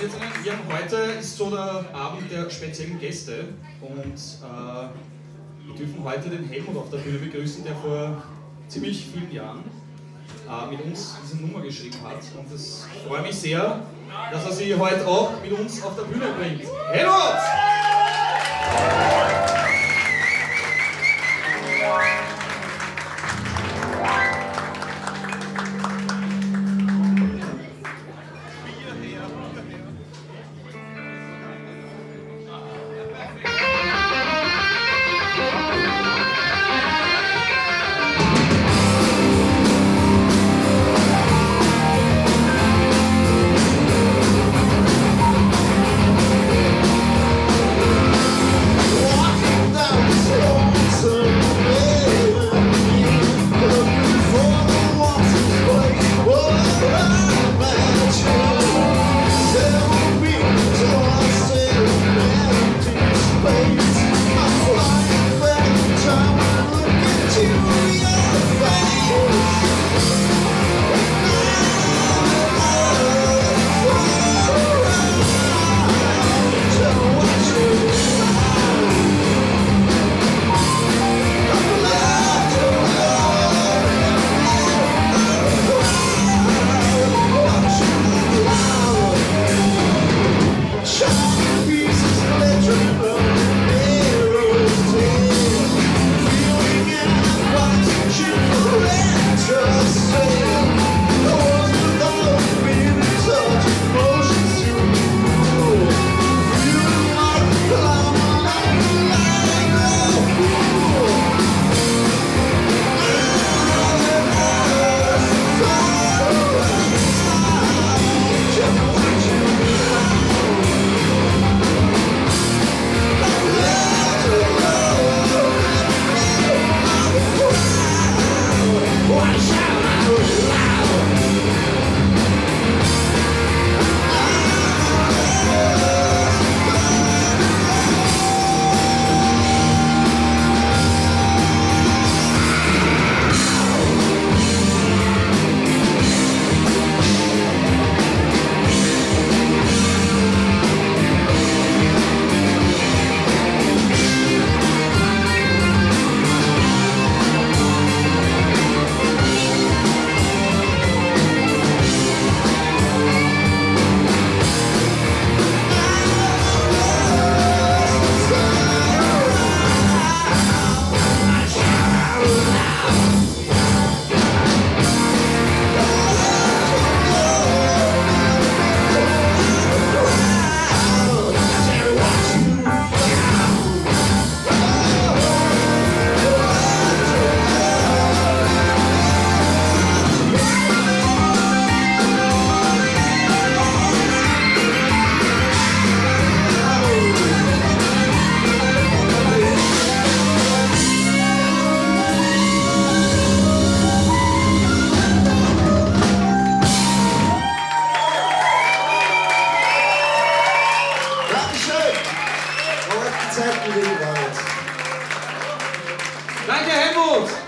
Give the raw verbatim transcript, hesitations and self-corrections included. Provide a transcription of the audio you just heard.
jetzt einen, wir haben heute ist so der Abend der speziellen Gäste und äh, wir dürfen heute den Helmut auf der Bühne begrüßen, der vor ziemlich vielen Jahren äh, mit uns diese Nummer geschrieben hat und es freut mich sehr, dass er sie heute auch mit uns auf der Bühne bringt. Helmut! Danke, Helmut!